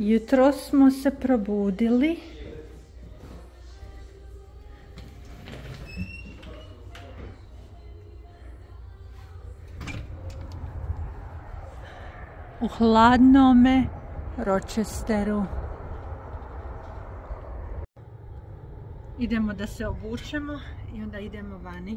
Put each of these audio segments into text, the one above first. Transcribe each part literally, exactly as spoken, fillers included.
Jutro smo se probudili. U hladnome Rochesteru. Idemo da se obučemo i onda idemo vani.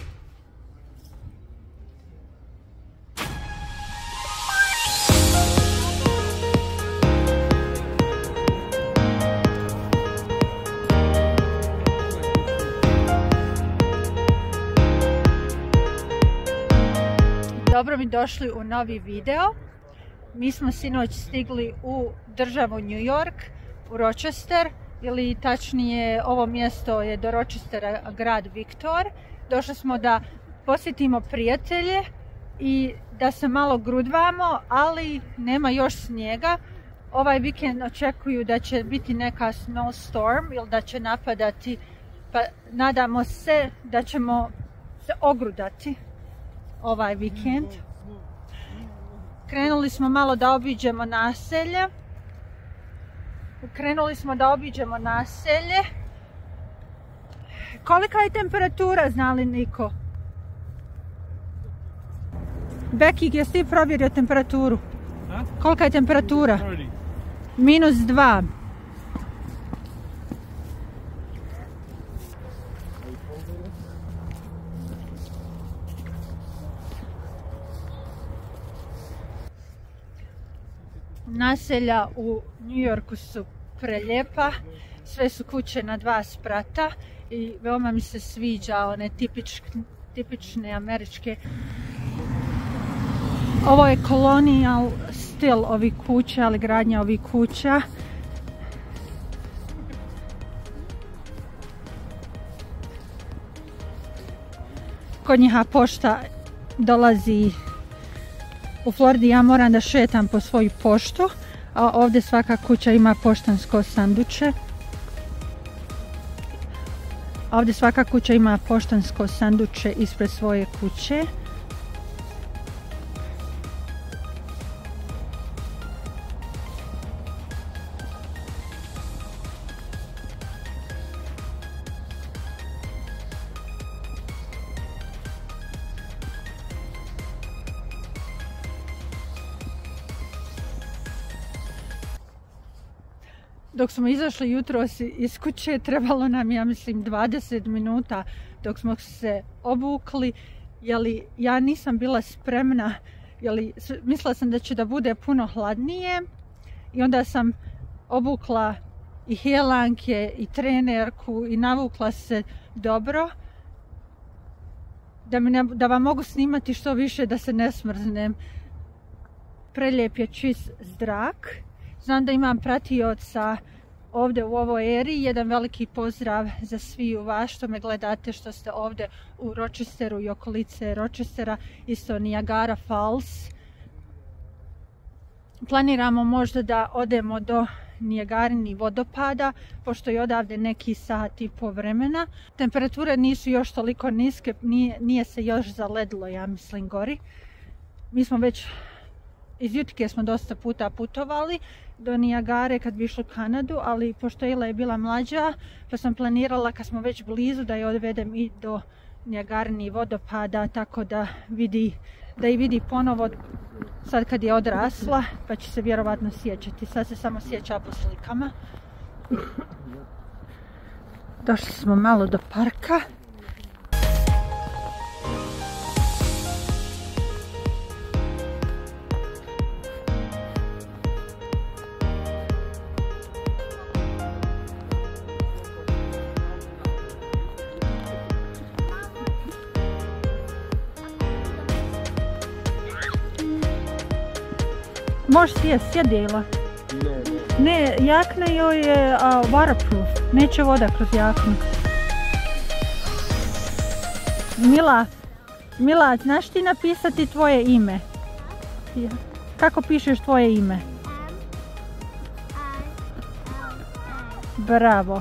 Dobro mi došli u novi video. Mi smo sinoć stigli u državu New York, u Rochester, ili tačnije ovo mjesto je do Rochestera grad Viktor. Došli smo da posjetimo prijatelje i da se malo grudvamo, ali nema još snijega. Ovaj vikend očekuju da će biti neka snowstorm ili da će napadati, pa nadamo se da ćemo se ogrudati ovaj vikend. Krenuli smo malo da obiđemo naselje. Krenuli smo da obiđemo naselje. Kolika je temperatura, zna li niko? Beki, jesi ti provjerio temperaturu? A? Kolika je temperatura? Minus dva. Naselja u New Yorku su prelijepa, sve su kuće na dva sprata i veoma mi se sviđa one tipič, tipične američke. Ovo je colonial stil ovih kuća, ali gradnja ovih kuća. Kod njiha pošta dolazi. U Floridi ja moram da šetam po svoju poštu, a ovdje svaka kuća ima poštansko sanduče. Ovdje svaka kuća ima poštansko sanduče ispred svoje kuće. Dok smo izašli jutros iz kuće, trebalo nam, ja mislim, dvadeset minuta dok smo se obukli, jeli ja nisam bila spremna, jeli mislila sam da će da bude puno hladnije i onda sam obukla i helanke i trenerku i navukla se dobro da, mi ne, da vam mogu snimati što više da se ne smrznem. Prelijep je čist zrak. Znam da imam pratioca ovdje u ovoj eri. Jedan veliki pozdrav za svi u vas što me gledate, što ste ovdje u Rochesteru i okolice Rochestera, isto Niagara Falls. Planiramo možda da odemo do Niagarinih vodopada, pošto je odavde neki sat i po vremena. Temperature nisu još toliko niske, nije, nije se još zaledilo, ja mislim, gori. Mi smo već iz Jutike smo dosta puta putovali do Niagare kad bi išli u Kanadu, ali pošto Ela je bila mlađa, pa sam planirala kad smo već blizu da je odvedem i do Niagarinih vodopada, tako da vidi, da i vidi ponovo sad kad je odrasla, pa će se vjerovatno sjećati. Sad se samo sjeća po slikama. Došli smo malo do parka. Možeš sjest, sjedila. Ne, ne. Ne, jakna joj je uh, waterproof. Neće voda kroz jaknu. Mila, Mila, znaš ti napisati tvoje ime? Kako pišeš tvoje ime? Bravo.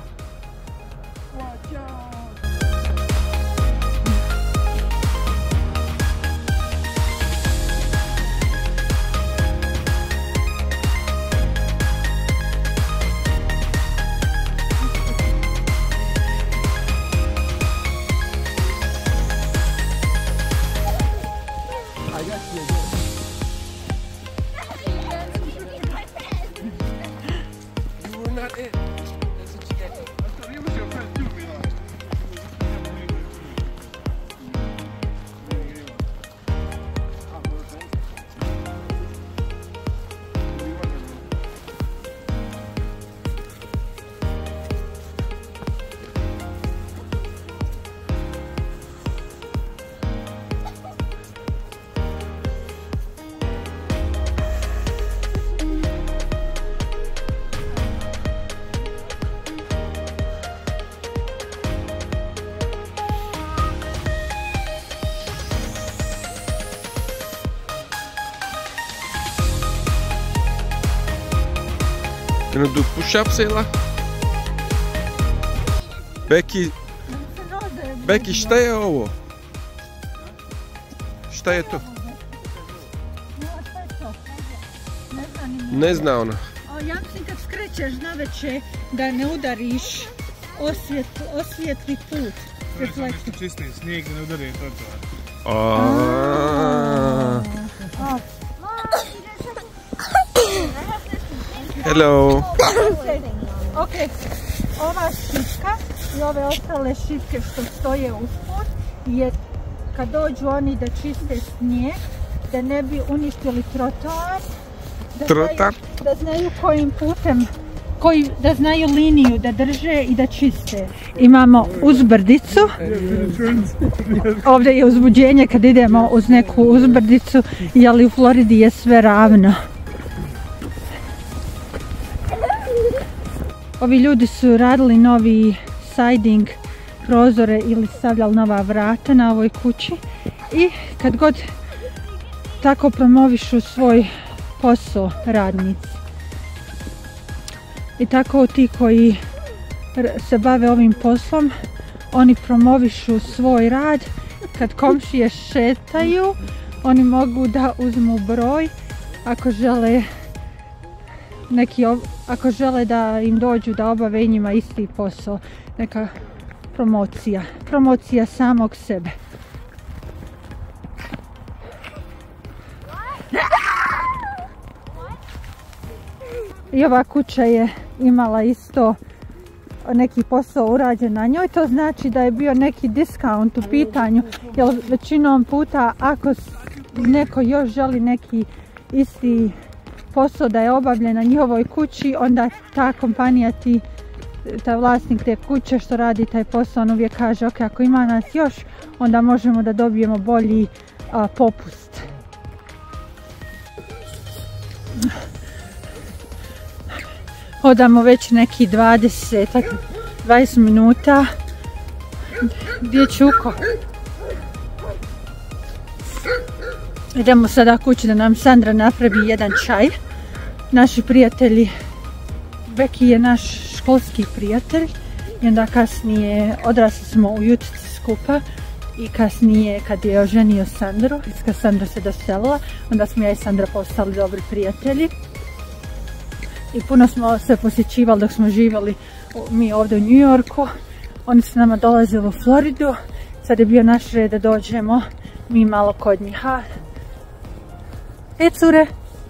Gonna do push-ups, Ela? Beki, Beki, šta je ovo? Šta je to? Ne zna ona. Ja mislim kad skrećeš naveče da ne udariš osvijet, osvijetli put. Reflektor. Čisti snijeg ne udari trotoar. Hello. Ok, ova šipka i ove ostale šipke što stoje usput je kad dođu oni da čiste snijeg, da ne bi uništili trotoar, da, Trotar. znaju, da znaju kojim putem, koji, da znaju liniju da drže i da čiste. Imamo uzbrdicu. Ovdje je uzbuđenje kad idemo uz neku uzbrdicu, ali u Floridi je sve ravno. Ovi ljudi su radili novi siding, prozore ili stavljali nova vrata na ovoj kući i kad god tako promovišu svoj posao radnici. I tako ti koji se bave ovim poslom, oni promovišu svoj rad. Kad komšije šetaju, oni mogu da uzmu broj ako žele neki, ako žele da im dođu da obave i njima isti posao. Neka promocija, promocija samog sebe. I ova kuća je imala isto neki posao urađen na njoj, to znači da je bio neki diskaunt u pitanju, jer većinom puta ako neko još želi neki isti posao da je obavljen na njihovoj kući, onda ta kompanija, ti, taj vlasnik te kuće što radi taj posao, on uvijek kaže ok, ako ima nas još, onda možemo da dobijemo bolji a, popust. Hodamo već neki dvadeset, dvadeset minuta. Gdje je Čuko? Idemo sada kući da nam Sandra napravi jedan čaj. Naši prijatelji, Beki je naš školski prijatelj i onda kasnije odrasli smo u Utici skupa i kasnije kad je oženio Sandru, kad Sandra se doselila, onda smo ja i Sandra postali dobri prijatelji. I puno smo se posjećivali dok smo živjeli mi ovdje u New Yorku. Oni su nama dolazili u Floridu. Sad je bio naš red da dođemo mi malo kod njih. E cure!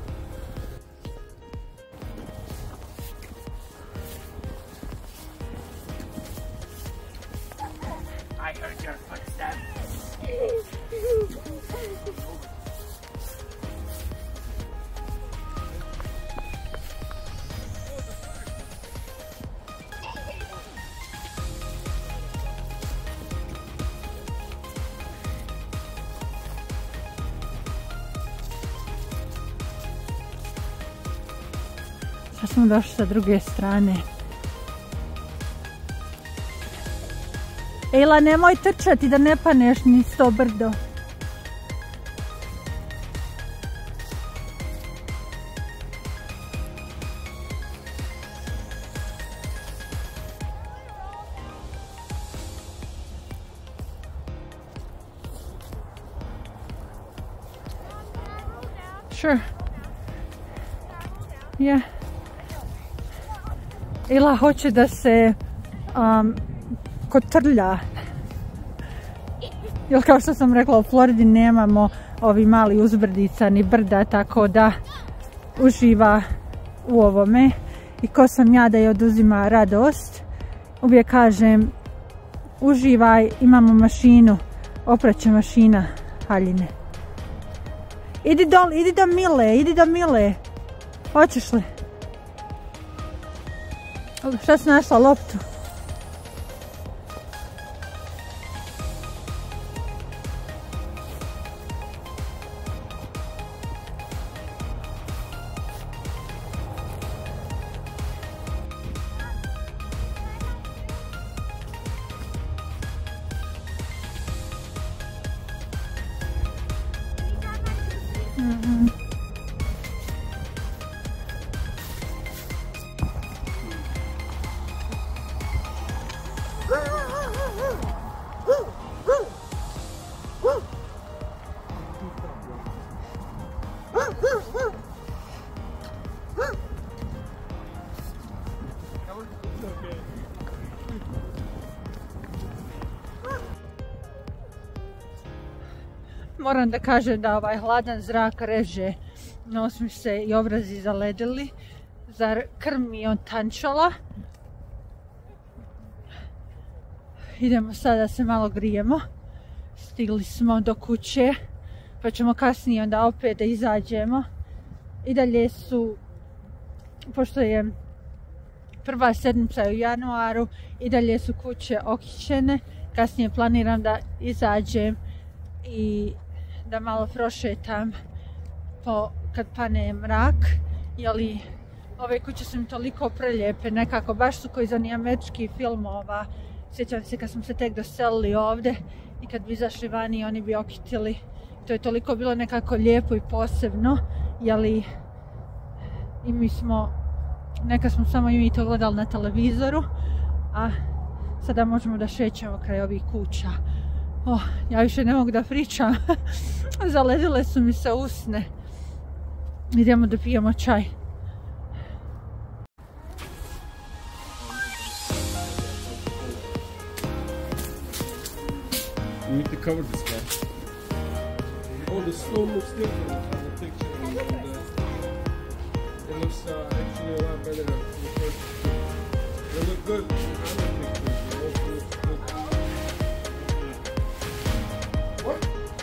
Sad smo došli sa druge strane. Ela, nemoj trčati da ne paneš ni sto brdo. Sure. Yeah. Ela hoće da se um, kotrlja. Jer kao što sam rekla, u Floridi nemamo ovi mali uzbrdica ni brda, tako da uživa u ovome. I ko sam ja da je oduzima radost, uvijek kažem uživaj, imamo mašinu, opraće mašina haljine. Idi dol, idi do Mile, idi do Mile. Hoćeš li? Šta si našla? Loptu? Moram da kažem da ovaj hladan zrak reže, nos mi se i obrazi zaledili, zar krv mi otančala. Idemo sada da se malo grijemo, stigli smo do kuće, pa ćemo kasnije onda opet da izađemo. I dalje su, pošto je prva sedmica u januaru, i dalje su kuće okićene, kasnije planiram da izađem i da malo prošetam po, kad pane mrak, jeli ove kuće su mi toliko prelijepe, nekako baš su koji iz onih američkih filmova. Sjećam se kad smo se tek doselili ovdje i kad bi izašli vani oni bi okitili. To je toliko bilo nekako lijepo i posebno, jeli i mi smo, neka smo samo i mi to gledali na televizoru, a sada možemo da šećemo kraj ovih kuća. Oh, ja više ne mogu da pričam, zaledile su mi se usne. Idemo da pijemo čaj. You need to cover this guy. Oh, the snow looks different on the picture. And the, it looks uh, actually a lot better than the first picture. They look good on the pictures. They also look good. What?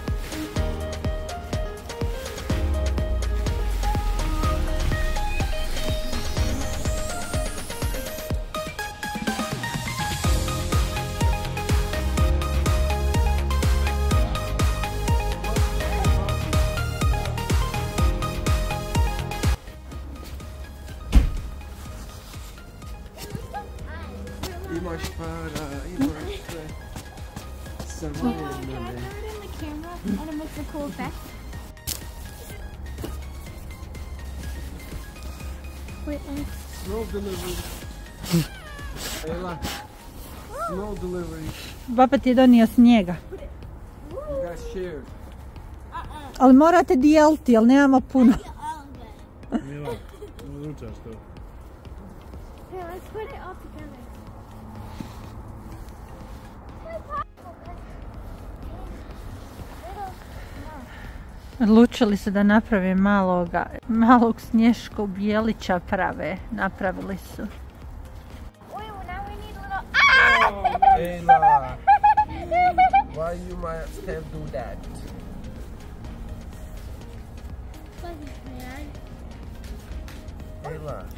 Imaš para, imaš sve. Samo Can I put it in the camera and it makes a cool effect? Wait, let me... Snow delivery. Ela, snow delivery. Baba ti je donio snijega. You guys shared. Ali morate dijeliti, jer nemamo puno. Mila, odlučaš to. Here, let's put it all together. Odlučili se da naprave maloga, malog snješkog bijelića prave. Napravili su. Wait, well, now we need a little... Ah! Ela, why you might have do that? Man. Ela.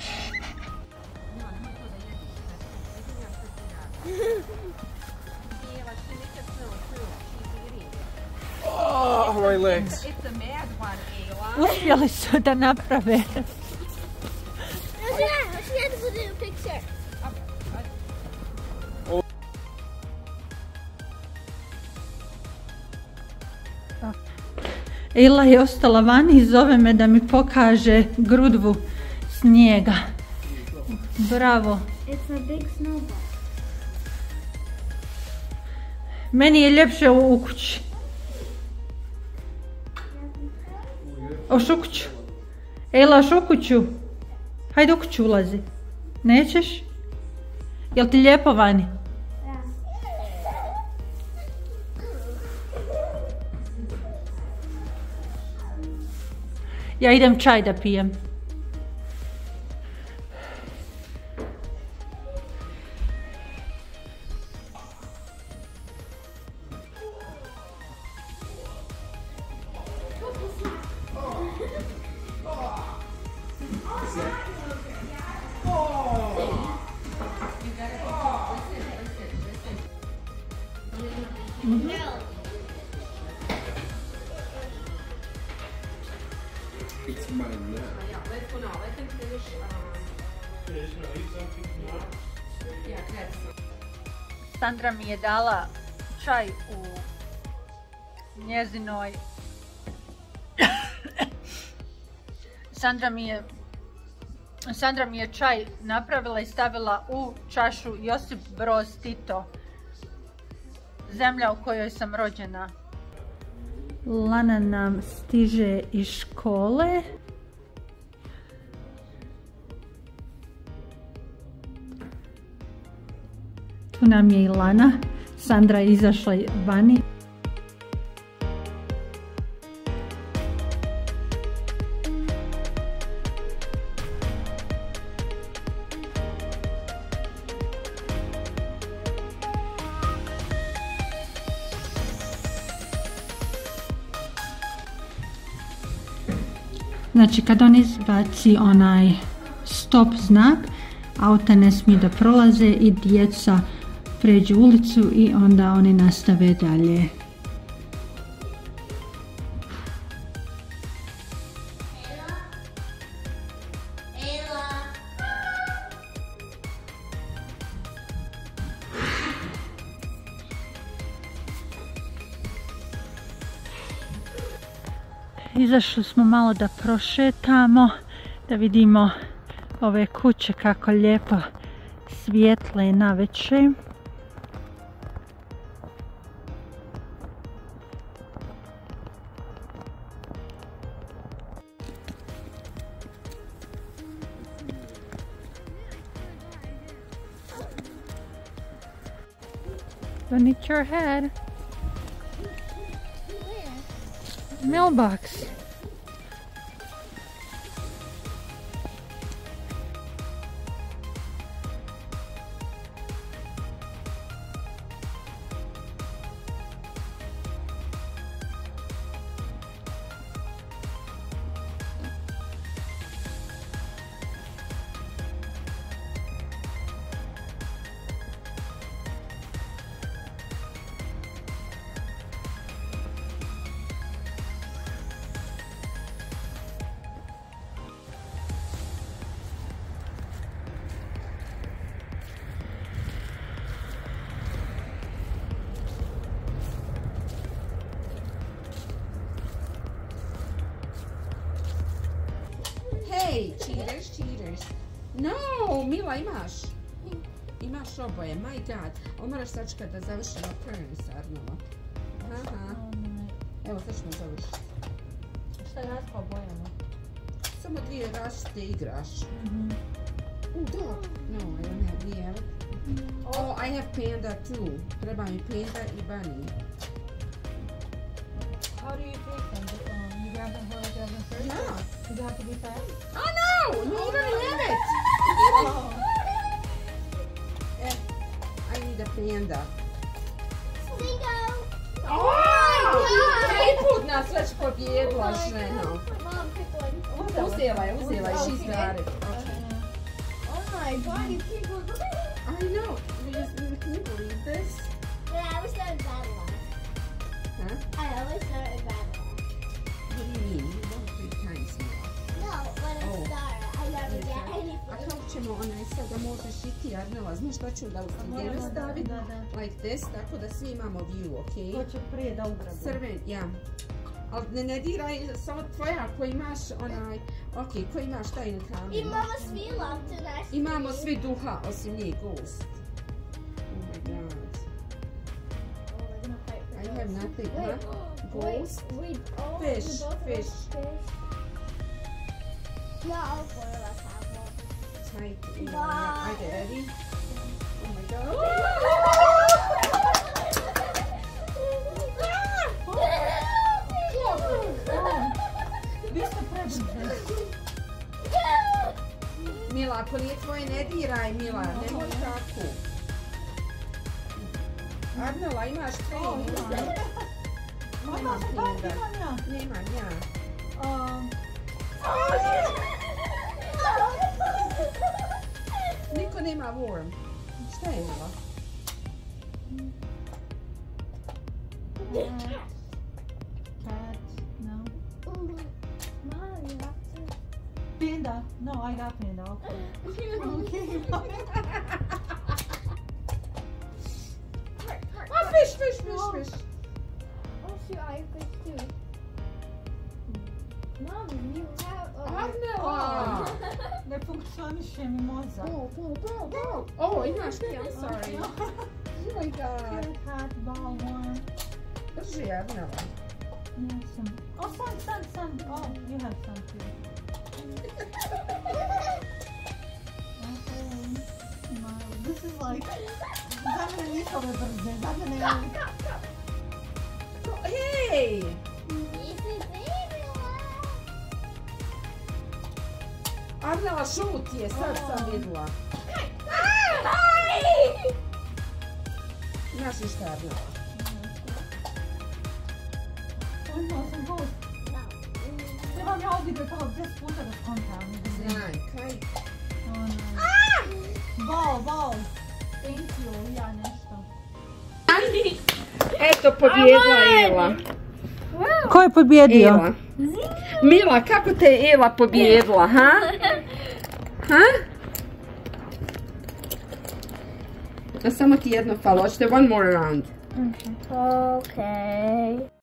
Oh, my legs. It's a mad one, Ayla. Uspjeli su da naprave. Let's do that. Let's get this in a picture. Ila je ostala vani i zove me da mi pokaže grudvu snijega. Bravo. It's a big snowball. Meni je ljepše u, u kući. Oš u kuću. Ela, oš u kuću. Hajde u kuću ulazi. Nećeš? Jel ti lijepo vani? Ja idem čaj da pijem. It's mine now. Yeah, let's go now. Let them finish. Um, yeah, that's Sandra mi je dala čaj u njezinoj... Sandra mi je Sandra mi je čaj napravila i stavila u čašu Josip Broz Tito. Zemlja u kojoj sam rođena. Lana nam stiže iz škole. Tu nam je i Lana. Sandra je izašla vani. Znači kad on izbaci onaj stop znak, auta ne smiju da prolaze i djeca pređu ulicu i onda oni nastave dalje. Izašli smo malo da prošetamo, da vidimo ove kuće kako lijepo svijetle navečer. Don't hit your head. Mailbox. Hey, cheaters, cheaters. No, Mila, imaš. Imaš oboje, my god. Ovo moraš sačekati da završimo prvi s Arnova. Aha. Evo, sad ćemo završiti. Šta je razlika obojama? Samo dvije različite igraš. Oh, dog. No, I don't have the other. Oh, I have panda too. Treba mi panda i bunny. How do you take them? Um, you grab them, how do you grab them first? Yeah. Does it have to be fast? Oh no! No, you don't have it! Oh. Eh, I need a panda. Slingo. Oh! Tri put nas već pobjedila ženo. Mom, pick one. Uzela je, uzela je, she's got it. Okay. Oh my god, you keep on. I know. Can you believe this? But I always start in battle last. Huh? I always start in battle last. What do you mean? You don't three times more. No, when I Oh. start, I never get A anything. kako ćemo onaj sad da možeš i ti, Arnela, znaš šta ću da u sredinu staviti? Da, da. Like this, tako da svi imamo view, okej? To će prije da ugradu. Crven, ja. Ali ne, ne diraj, samo tvoja ko imaš onaj, okej, ko imaš taj na kamenu? Imamo svi loptu na Imamo svi duha, osim njih, ghost. Oh my god. Oh, we're gonna fight for I have nothing, Wait, huh? wait, Ghost? we, oh, Fish, we both fish. have fish. Yeah, all four of us have one. Tight, you know, Bye. are you ready? Oh my god. Vi ste prebrze. Mila, ako nije tvoje, ne diraj, Mila, nemoj tako. Arnela, imaš tri, imam. Imaš panda. Nemam ja. Um, Niko nema worm. Šta je Mila? cat, no. Mom, you have to. Panda. No, I got panda. Okay. Okay. Oh, fish, fish, fish, fish. Oh shoot, I have fish too. Mom, you have a... Arnela! Ne funkcioniše mi mozak. Ball, ball, ball, ball! Oh, imaš ti, I'm sorry. Oh my god. Hot ball one. Drži, Arnela. Nisam. Oh, sun, sun, sun. Oh, you have sun too. Okay. Wow, this is like... Za mene njihove brze, za mene je... Hej! Nisi vidjela. Arnela, šut je, sad sam vidjela. Znaš li šta, Arnela? Imao sam gust. Trebam ja ovdje kao deset puta da skontam. Znaj, kaj? Ball, ball. Thank you, ja nešto. Eto, pobjedila Ela. Ko je pobjedio? Ela. Mila, kako te je Ela pobjedila, ha? Ha? A samo ti jedno falo, hoćete one more round. Okay.